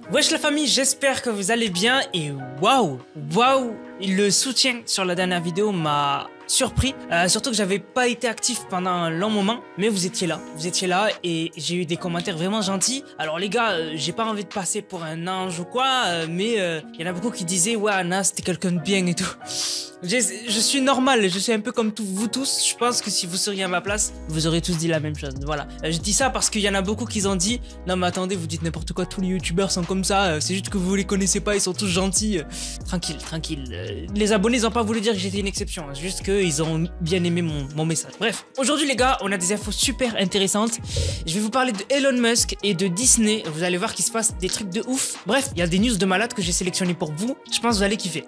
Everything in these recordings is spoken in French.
Wesh la famille, j'espère que vous allez bien et waouh, le soutien sur la dernière vidéo m'a surpris, surtout que j'avais pas été actif pendant un long moment, mais vous étiez là et j'ai eu des commentaires vraiment gentils. Alors les gars, j'ai pas envie de passer pour un ange ou quoi, mais il y en a beaucoup qui disaient ouais Anas t'es quelqu'un de bien et tout. Je suis normal, je suis un peu comme vous tous. Je pense que si vous seriez à ma place, vous aurez tous dit la même chose. Voilà, je dis ça parce qu'il y en a beaucoup qui ont dit non mais attendez, vous dites n'importe quoi, tous les youtubeurs sont comme ça, c'est juste que vous les connaissez pas, ils sont tous gentils. Tranquille. Les abonnés ils ont pas voulu dire que j'étais une exception, c'est juste qu'ils ont bien aimé mon message. Bref, aujourd'hui les gars, on a des infos super intéressantes. Je vais vous parler de Elon Musk et de Disney. Vous allez voir qu'il se passe des trucs de ouf. Bref, il y a des news de malade que j'ai sélectionné pour vous. Je pense que vous allez kiffer.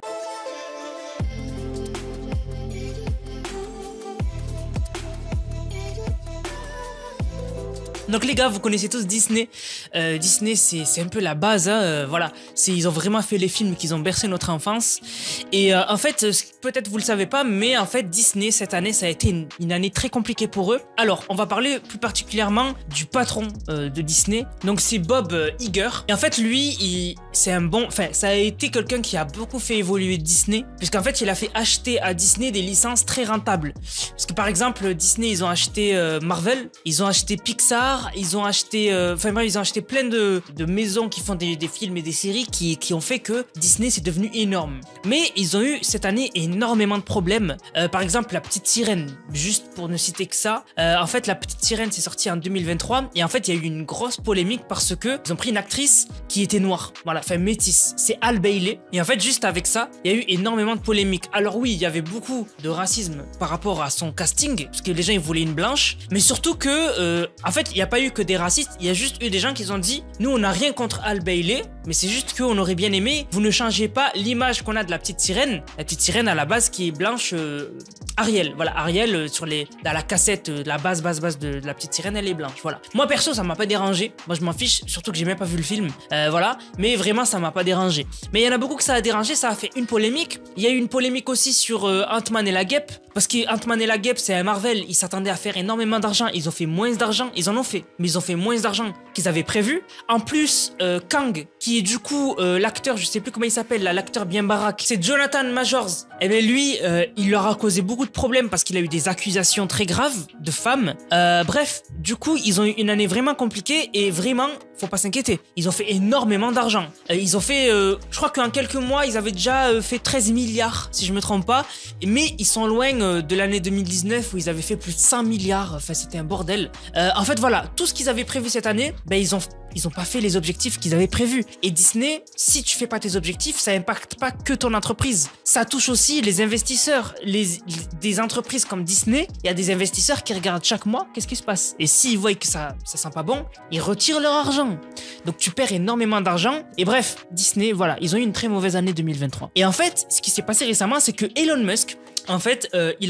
Donc les gars, vous connaissez tous Disney. Disney, c'est un peu la base. Hein, voilà, ils ont vraiment fait les films qui ont bercé notre enfance. Et en fait, peut-être vous le savez pas, mais en fait Disney cette année, ça a été une année très compliquée pour eux. Alors, on va parler plus particulièrement du patron de Disney. Donc c'est Bob Iger. Et en fait, lui, c'est un bon. Enfin, ça a été quelqu'un qui a beaucoup fait évoluer Disney, puisqu'en fait, il a fait acheter à Disney des licences très rentables. Parce que par exemple, Disney, ils ont acheté Marvel, ils ont acheté Pixar. Ils ont acheté, ils ont acheté plein de maisons qui font des films et des séries qui ont fait que Disney c'est devenu énorme. Mais ils ont eu cette année énormément de problèmes. Par exemple, La Petite Sirène, juste pour ne citer que ça. En fait, La Petite Sirène c'est sorti en 2023 et en fait il y a eu une grosse polémique parce que ils ont pris une actrice qui était noire, voilà, enfin métisse. C'est Halle Bailey. Et en fait, juste avec ça, il y a eu énormément de polémiques. Alors oui, il y avait beaucoup de racisme par rapport à son casting, parce que les gens ils voulaient une blanche, mais surtout que, en fait, il n'y a pas eu que des racistes, il y a juste eu des gens qui ont dit nous on n'a rien contre Halle Bailey, mais c'est juste qu'on aurait bien aimé, vous ne changez pas l'image qu'on a de la petite sirène. La petite sirène à la base qui est blanche, Ariel, voilà, Ariel dans la cassette, la base de la petite sirène elle est blanche, voilà. Moi perso ça m'a pas dérangé, moi je m'en fiche, surtout que j'ai même pas vu le film, voilà, mais vraiment ça m'a pas dérangé. Mais il y en a beaucoup que ça a dérangé, ça a fait une polémique. Il y a eu une polémique aussi sur Ant-Man et la Guêpe, parce que Ant-Man et la Guêpe c'est un Marvel, ils s'attendaient à faire énormément d'argent, ils ont fait moins d'argent, ils en ont fait, mais ils ont fait moins d'argent qu'ils avaient prévu. En plus, Kang, qui est du coup l'acteur, je sais plus comment il s'appelle, l'acteur bien baraque, c'est Jonathan Majors. Et bien lui, il leur a causé beaucoup de problèmes parce qu'il a eu des accusations très graves de femmes. Bref, du coup, ils ont eu une année vraiment compliquée et vraiment, faut pas s'inquiéter. Ils ont fait énormément d'argent. Ils ont fait, je crois qu'en quelques mois, ils avaient déjà fait 13 milliards, si je me trompe pas. Mais ils sont loin de l'année 2019 où ils avaient fait plus de 100 milliards. Enfin, c'était un bordel. En fait, voilà, tout ce qu'ils avaient prévu cette année, ben ils ont pas fait les objectifs qu'ils avaient prévus. Et Disney, si tu fais pas tes objectifs, ça impacte pas que ton entreprise. Ça touche aussi les investisseurs. Des entreprises comme Disney, il y a des investisseurs qui regardent chaque mois qu'est-ce qui se passe. Et s'ils voient que ça sent pas bon, ils retirent leur argent. Donc tu perds énormément d'argent. Et bref, Disney, voilà, ils ont eu une très mauvaise année 2023. Et en fait, ce qui s'est passé récemment, c'est que Elon Musk, en fait, il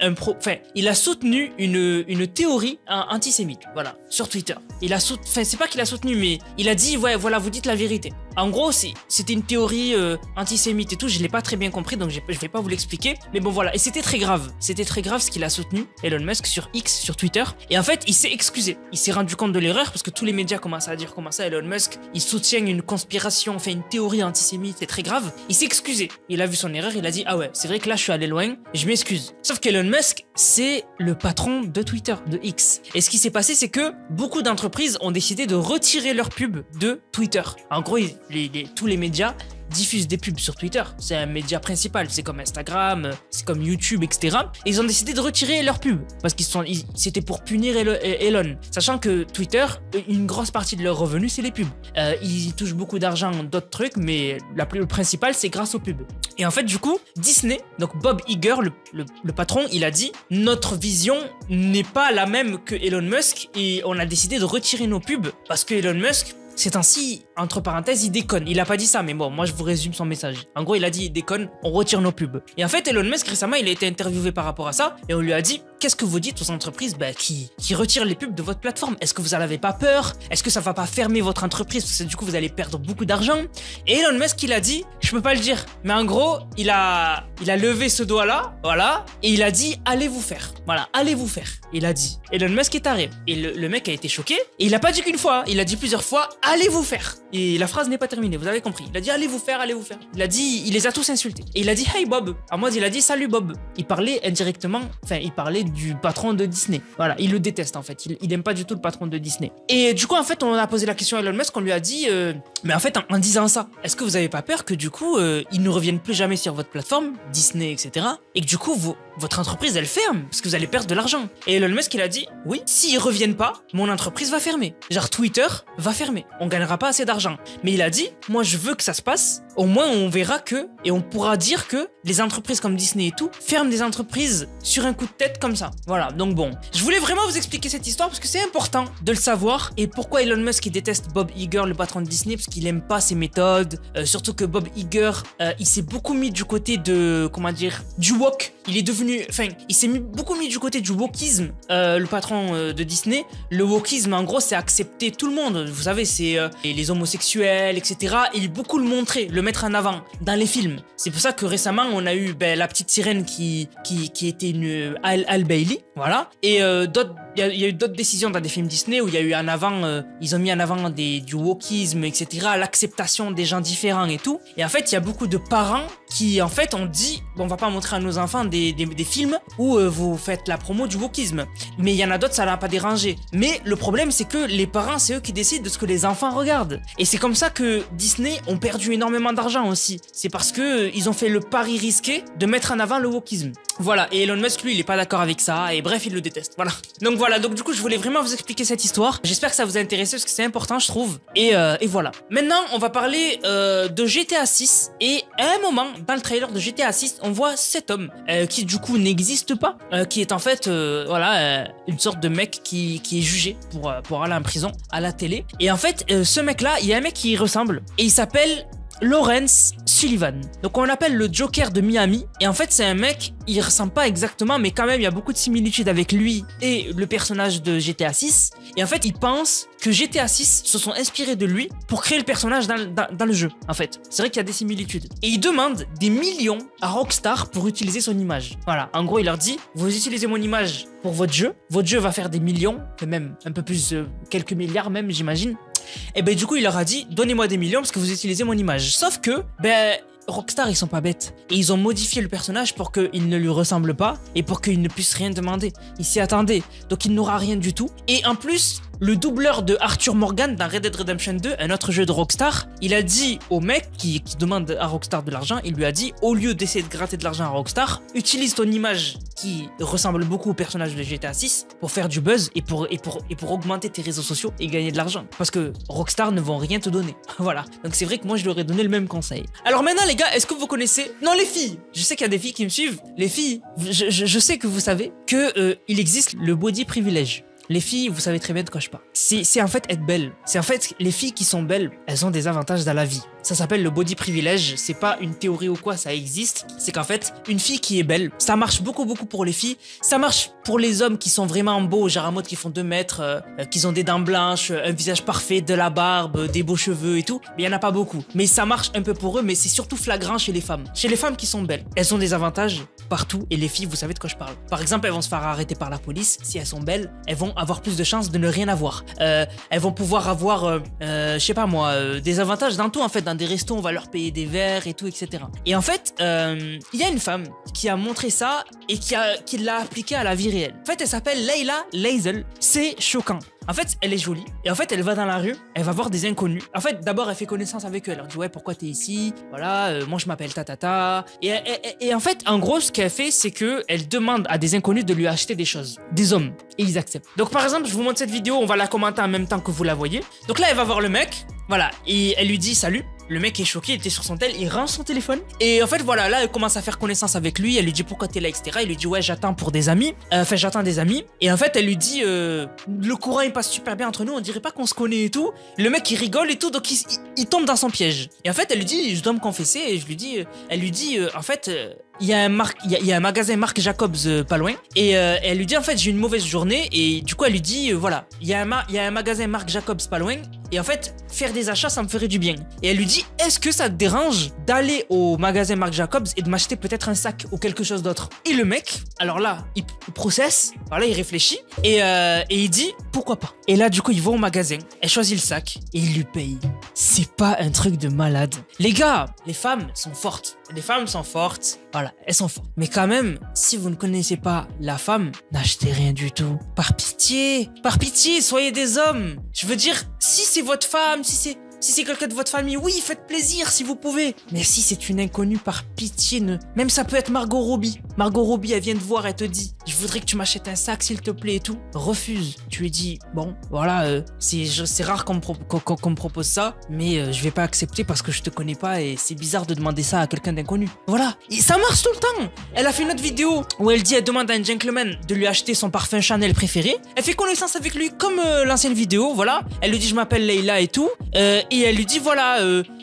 a soutenu une théorie antisémite, voilà, sur Twitter. C'est pas qu'il a soutenu, mais il a dit, ouais, voilà, vous dites la vérité. En gros, c'était une théorie antisémite et tout, je l'ai pas très bien compris, donc je vais pas vous l'expliquer. Mais bon, voilà, et c'était très grave ce qu'il a soutenu, Elon Musk, sur X, sur Twitter. Et en fait, il s'est excusé. Il s'est rendu compte de l'erreur, parce que tous les médias commencent à dire comment ça, Elon Musk, il soutient une conspiration, enfin une théorie antisémite, c'est très grave. Il s'est excusé. Il a vu son erreur, il a dit, ah ouais, c'est vrai que là, je suis allé loin, je m'excuse. Sauf qu'Elon Musk, c'est le patron de Twitter, de X. Et ce qui s'est passé, c'est que beaucoup d'entreprises ont décidé de retirer leurs pubs de Twitter. En gros, tous les médias diffusent des pubs sur Twitter. C'est un média principal, c'est comme Instagram, c'est comme YouTube, etc. Et ils ont décidé de retirer leurs pubs parce c'était pour punir Elon. Sachant que Twitter, une grosse partie de leurs revenus, c'est les pubs. Ils touchent beaucoup d'argent d'autres trucs, mais le principal, c'est grâce aux pubs. Et en fait, du coup, Disney, donc Bob Iger, le patron, il a dit « Notre vision n'est pas la même que Elon Musk et on a décidé de retirer nos pubs parce que Elon Musk, ces temps-ci, entre parenthèses, il déconne. Il a pas dit ça, mais bon, moi je vous résume son message. En gros, il a dit, il déconne, on retire nos pubs. Et en fait, Elon Musk, récemment, il a été interviewé par rapport à ça, et on lui a dit, qu'est-ce que vous dites aux entreprises qui retirent les pubs de votre plateforme? Est-ce que vous n'en avez pas peur? Est-ce que ça va pas fermer votre entreprise parce que du coup vous allez perdre beaucoup d'argent? Et Elon Musk il a dit, je peux pas le dire, mais en gros il a levé ce doigt là, voilà, et il a dit allez vous faire, voilà, allez vous faire. Il a dit, Elon Musk est taré. Et le mec a été choqué et il a pas dit qu'une fois, il a dit plusieurs fois allez vous faire. Et la phrase n'est pas terminée, vous avez compris. Il a dit allez vous faire, allez vous faire. Il a dit, il les a tous insultés. Et il a dit hey Bob. En mode il a dit salut Bob. Il parlait indirectement, enfin il parlait du patron de Disney. Voilà, il le déteste en fait. Il aime pas du tout le patron de Disney. Et du coup en fait on a posé la question à Elon Musk, on lui a dit mais en fait en disant ça, est-ce que vous avez pas peur que du coup ils ne reviennent plus jamais sur votre plateforme, Disney, etc. Et que du coup votre entreprise elle ferme parce que vous allez perdre de l'argent. Et Elon Musk il a dit oui, s'ils reviennent pas, mon entreprise va fermer. Genre Twitter va fermer. On gagnera pas assez d'argent. Mais il a dit moi je veux que ça se passe. Au moins on verra que et on pourra dire que les entreprises comme Disney et tout ferment des entreprises sur un coup de tête comme ça. Voilà, donc bon. Je voulais vraiment vous expliquer cette histoire parce que c'est important de le savoir et pourquoi Elon Musk il déteste Bob Iger, le patron de Disney, parce qu'il aime pas ses méthodes. Surtout que Bob Iger, il s'est beaucoup mis du côté de, comment dire, du woke. Il est devenu, enfin, il s'est beaucoup mis du côté du wokisme, le patron de Disney. Le wokisme, en gros, c'est accepter tout le monde. Vous savez, c'est les homosexuels, etc. Il beaucoup le montrer, le mettre en avant dans les films. C'est pour ça que récemment, on a eu la petite sirène qui était une Al Bailey, voilà. Et il y a eu d'autres décisions dans des films Disney où il y a eu en avant, ils ont mis en avant du wokisme, etc. L'acceptation des gens différents et tout. Et en fait, il y a beaucoup de parents qui, en fait, ont dit, bon, on va pas montrer à nos enfants des films où vous faites la promo du wokisme. Mais il y en a d'autres, ça n'a pas dérangé. Mais le problème, c'est que les parents, c'est eux qui décident de ce que les enfants regardent. Et c'est comme ça que Disney ont perdu énormément d'argent aussi. C'est parce que ils ont fait le pari risqué de mettre en avant le wokisme. Voilà, et Elon Musk, lui, il est pas d'accord avec ça, et bref, il le déteste, voilà. Donc voilà, donc du coup, je voulais vraiment vous expliquer cette histoire. J'espère que ça vous a intéressé, parce que c'est important, je trouve. Et voilà. Maintenant, on va parler de GTA 6, et à un moment, dans le trailer de GTA 6, on voit cet homme, qui du coup n'existe pas, qui est en fait, voilà, une sorte de mec qui est jugé pour aller en prison, à la télé. Et en fait, ce mec-là, il y a un mec qui y ressemble, et il s'appelle Lawrence Sullivan. Donc on l'appelle le Joker de Miami. Et en fait c'est un mec, il ressemble pas exactement, mais quand même il y a beaucoup de similitudes avec lui et le personnage de GTA 6. Et en fait il pense que GTA 6 se sont inspirés de lui pour créer le personnage dans le jeu. En fait, c'est vrai qu'il y a des similitudes. Et il demande des millions à Rockstar pour utiliser son image. Voilà, en gros il leur dit, vous utilisez mon image pour votre jeu va faire des millions, et même un peu plus, quelques milliards même j'imagine. Et ben du coup il leur a dit donnez-moi des millions parce que vous utilisez mon image. Sauf que Rockstar ils sont pas bêtes et ils ont modifié le personnage pour qu'il ne lui ressemble pas et pour qu'il ne puisse rien demander. Il s'y attendait, donc il n'aura rien du tout. Et en plus le doubleur de Arthur Morgan dans Red Dead Redemption 2, un autre jeu de Rockstar, il a dit au mec qui demande à Rockstar de l'argent, il lui a dit au lieu d'essayer de gratter de l'argent à Rockstar, utilise ton image qui ressemble beaucoup au personnage de GTA 6 pour faire du buzz et pour augmenter tes réseaux sociaux et gagner de l'argent. Parce que Rockstar ne vont rien te donner. Voilà. Donc c'est vrai que moi je leur ai donné le même conseil. Alors maintenant les gars, est-ce que vous connaissez... Non les filles, je sais qu'il y a des filles qui me suivent. Les filles, je sais que vous savez que il existe le body privilege. Les filles, vous savez très bien de quoi je parle. C'est en fait être belle. C'est en fait les filles qui sont belles, elles ont des avantages dans la vie. Ça s'appelle le body privilege. C'est pas une théorie ou quoi, ça existe. C'est qu'en fait, une fille qui est belle, ça marche beaucoup pour les filles. Ça marche pour les hommes qui sont vraiment beaux, genre à mode qui font 2 mètres, qui ont des dents blanches, un visage parfait, de la barbe, des beaux cheveux et tout. Mais il y en a pas beaucoup. Mais ça marche un peu pour eux, mais c'est surtout flagrant chez les femmes. Chez les femmes qui sont belles, elles ont des avantages partout et les filles, vous savez de quoi je parle. Par exemple, elles vont se faire arrêter par la police. Si elles sont belles, elles vont avoir plus de chances de ne rien avoir. Elles vont pouvoir avoir, je sais pas moi, des avantages dans tout en fait. Dans des restos, on va leur payer des verres et tout, etc. Et en fait, il y a une femme qui a montré ça et qui l'a appliqué à la vie réelle. En fait, elle s'appelle Layla Lazel. C'est choquant. En fait, elle est jolie. Et en fait, elle va dans la rue, elle va voir des inconnus. En fait, d'abord, elle fait connaissance avec eux. Elle leur dit, ouais, pourquoi t'es ici? Voilà, moi, je m'appelle Tatata. Et en fait, en gros, ce qu'elle fait, c'est qu'elle demande à des inconnus de lui acheter des choses. Des hommes. Et ils acceptent. Donc, par exemple, je vous montre cette vidéo, on va la commenter en même temps que vous la voyez. Donc là, elle va voir le mec. Voilà, et elle lui dit salut. Le mec est choqué, il était sur son tel, il range son téléphone. Et en fait, voilà, là, elle commence à faire connaissance avec lui. Elle lui dit pourquoi t'es là, etc. Il lui dit ouais, j'attends pour des amis. Enfin, j'attends des amis. Et en fait, elle lui dit le courant il passe super bien entre nous, on dirait pas qu'on se connaît et tout. Le mec il rigole et tout, donc il tombe dans son piège. Et en fait, elle lui dit je dois me confesser. Et je lui dis, elle lui dit en fait. Il y a un magasin Marc Jacobs pas loin et elle lui dit en fait j'ai une mauvaise journée et du coup elle lui dit voilà il y a un magasin Marc Jacobs pas loin et en fait faire des achats ça me ferait du bien et elle lui dit est-ce que ça te dérange d'aller au magasin Marc Jacobs et de m'acheter peut-être un sac ou quelque chose d'autre. Et le mec alors là il processe, voilà il réfléchit et il dit pourquoi pas. Et là du coup ils vont au magasin, elle choisit le sac et il lui paye. C'est pas un truc de malade les gars. Les femmes sont fortes, les femmes sont fortes, voilà elles sont fortes, mais quand même si vous ne connaissez pas la femme, n'achetez rien du tout, par pitié, soyez des hommes. Je veux dire si c'est votre femme, si c'est quelqu'un de votre famille, oui, faites plaisir si vous pouvez. Mais si c'est une inconnue, par pitié, ne... Même ça peut être Margot Robbie. Margot Robbie, elle vient te voir, elle te dit « Je voudrais que tu m'achètes un sac, s'il te plaît, et tout. » Refuse. Tu lui dis « Bon, voilà, c'est rare qu'on me propose ça, mais je vais pas accepter parce que je te connais pas et c'est bizarre de demander ça à quelqu'un d'inconnu. » Voilà. Et ça marche tout le temps. Elle a fait une autre vidéo où elle dit, elle demande à un gentleman de lui acheter son parfum Chanel préféré. Elle fait connaissance avec lui comme l'ancienne vidéo, voilà. Elle lui dit « Je m'appelle Leïla et tout. » Et elle lui dit voilà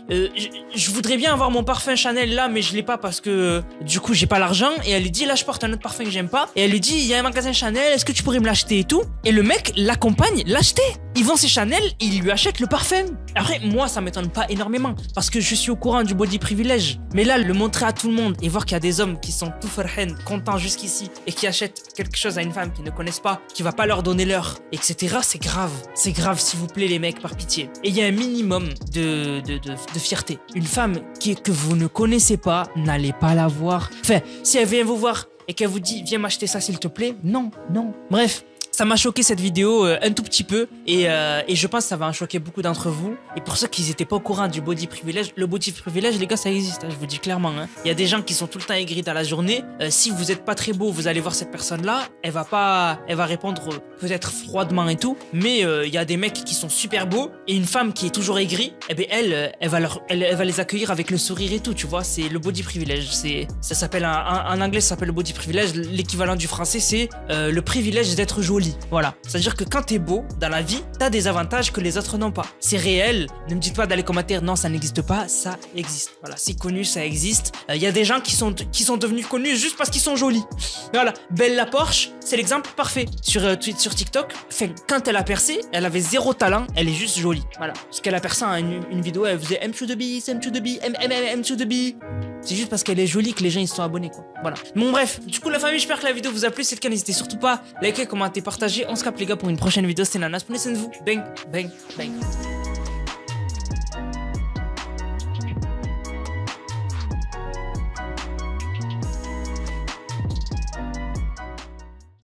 je voudrais bien avoir mon parfum Chanel là mais je l'ai pas parce que du coup j'ai pas l'argent. Et elle lui dit là je porte un autre parfum que j'aime pas. Et elle lui dit il y a un magasin Chanel, est-ce que tu pourrais me l'acheter et tout. Et le mec l'accompagne l'acheter. Ils vont chez Chanel et il lui achète le parfum. Après moi ça m'étonne pas énormément parce que je suis au courant du body privilège. Mais là le montrer à tout le monde et voir qu'il y a des hommes qui sont tout farhen, contents jusqu'ici et qui achètent quelque chose à une femme qu'ils ne connaissent pas, qui va pas leur donner l'heure, etc. C'est grave. C'est grave s'il vous plaît les mecs, par pitié. Et il y a un minimum de fierté. Une femme que vous ne connaissez pas, n'allez pas la voir. Enfin, si elle vient vous voir et qu'elle vous dit viens m'acheter ça s'il te plaît, non. Bref. Ça m'a choqué cette vidéo un tout petit peu et je pense que ça va en choquer beaucoup d'entre vous. Et pour ceux qui n'étaient pas au courant du body privilège, le body privilège les gars ça existe, hein, je vous dis clairement. Hein. Il y a des gens qui sont tout le temps aigris dans la journée. Si vous n'êtes pas très beau, vous allez voir cette personne là, elle va répondre peut-être froidement et tout. Mais il y a des mecs qui sont super beaux et une femme qui est toujours aigrie, eh bien elle va les accueillir avec le sourire et tout, tu vois. C'est le body privilège. Ça s'appelle en anglais ça s'appelle le body privilège. L'équivalent du français c'est le privilège d'être joli. Voilà, c'est-à-dire que quand t'es beau dans la vie, t'as des avantages que les autres n'ont pas. C'est réel, ne me dites pas dans les commentaires non ça n'existe pas, ça existe. Voilà, c'est connu, ça existe. Il y a des gens qui sont devenus connus juste parce qu'ils sont jolis. Voilà, Bella Porsche, c'est l'exemple parfait. Sur TikTok, enfin, quand elle a percé, elle avait zéro talent, elle est juste jolie. Voilà, parce qu'elle a percé une vidéo, elle faisait M to the B, M to the B, M to the B. C'est juste parce qu'elle est jolie que les gens ils se sont abonnés quoi. Voilà. Bon bref, du coup la famille, j'espère que la vidéo vous a plu. Si c'est le cas, n'hésitez surtout pas à liker, commenter, partager. On se capte les gars pour une prochaine vidéo. C'était Nanas, prenez soin de vous. Bang, bang, bang.